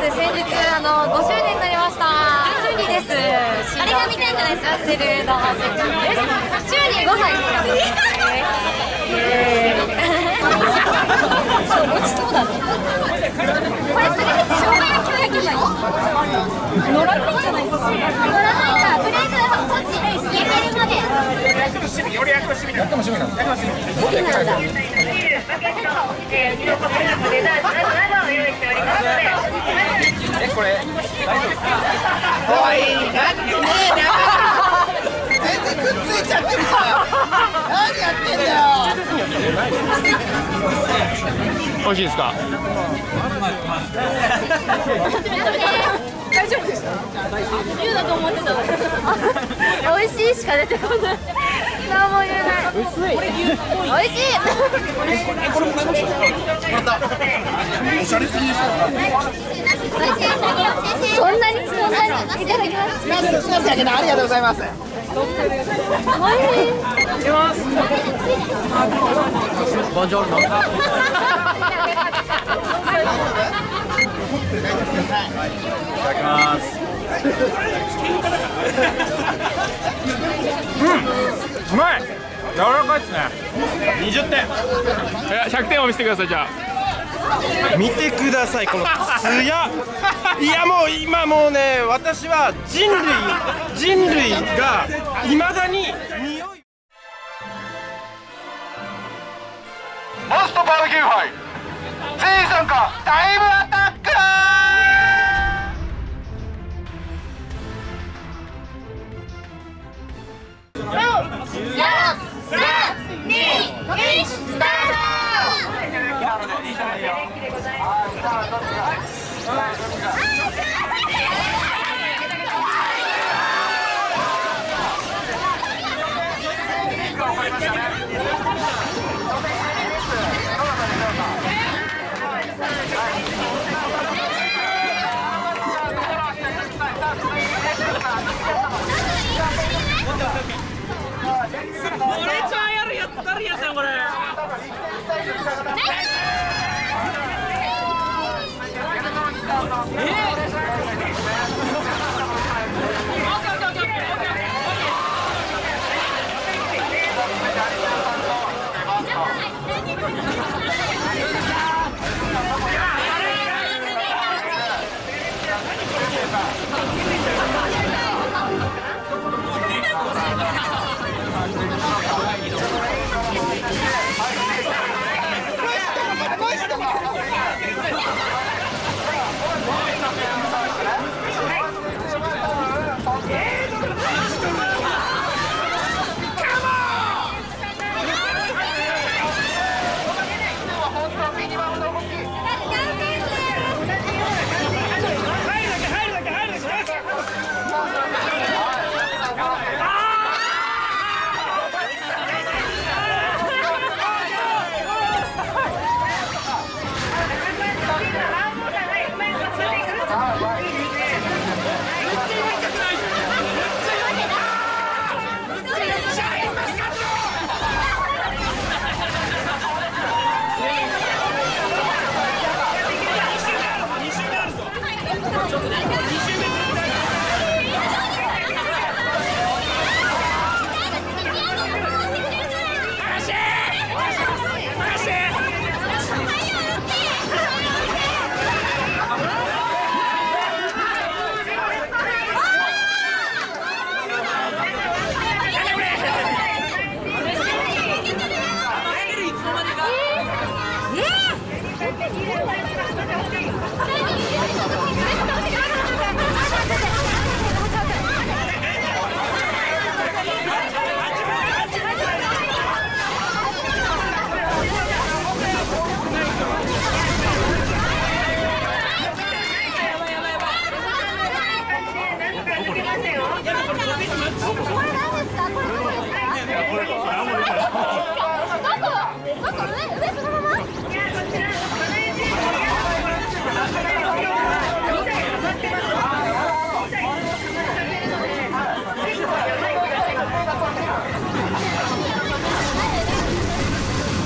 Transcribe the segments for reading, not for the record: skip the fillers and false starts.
です。先日5周年になりました。チューリーです。あれが見たいんじゃないですか。やってる動画です。チューリー5歳です。落ちそうだね。これとりあえず生姜焼きは焼けない。乗らないじゃないですか。乗らないからとりあえずこっち焼けるまで。 俺焼きも趣味なんです。焼きも趣味なんです。 好きなんだ。 これ大丈夫ですか？ おい、だってね、全然くっついちゃってるじゃん。何やってんだよ。 美味しいですか？ 大丈夫ですか？言うだと思ってた。美味しいしか出てこない。何も言えない。美味しい。 これも買いました。また。おしゃれすぎでしょ。 そんなにいただきます。 すみません、ありがとうございます。 おいしい。 ボンジョルノ。いただきます。うまい。柔らかいですね。20点。100点を見せてください。じゃあ見てください、このツヤ。いやもう今もうね、私は人類がいまだに匂い。 モストバーベキューファイ全員参加タイムアタック。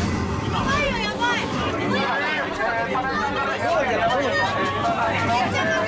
めっちゃ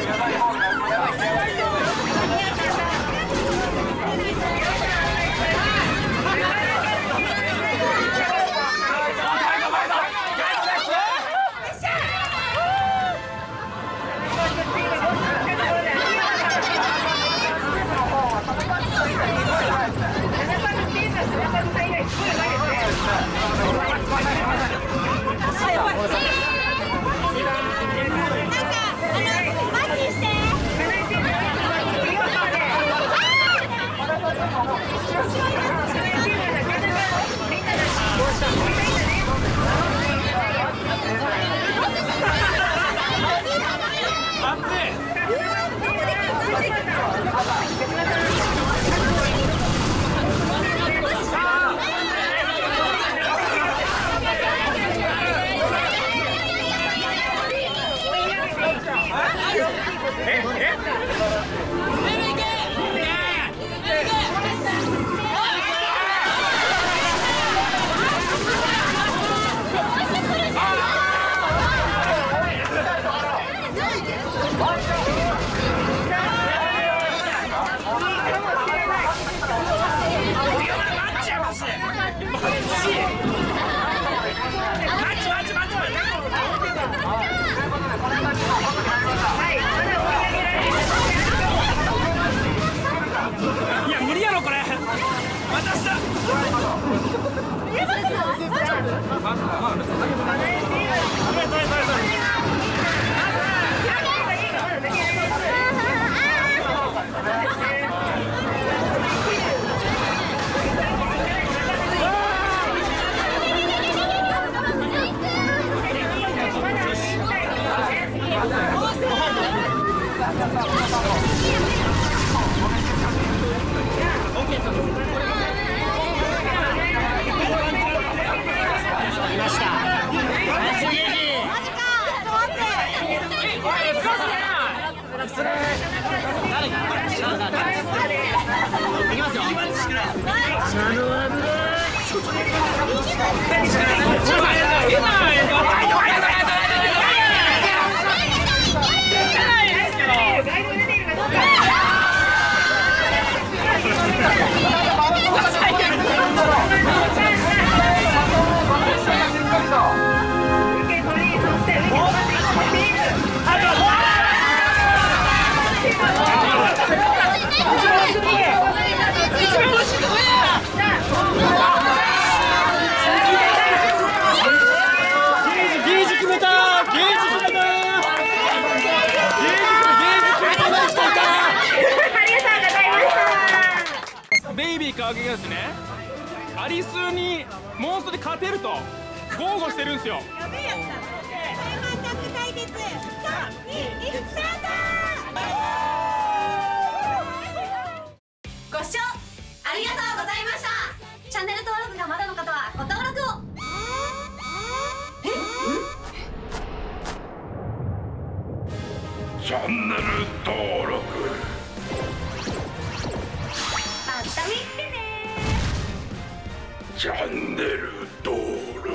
いや無理やろこれ。渡した。ベイビー川木がですね、アリスにモンストで勝てると豪語してるんですよ。 やべえやつだ。タイマータック対決。3、2、1、スタート。ご視聴ありがとうございました。チャンネル登録がまだの方はご登録を。 チャンネル登録また見てね。 チャンネル登録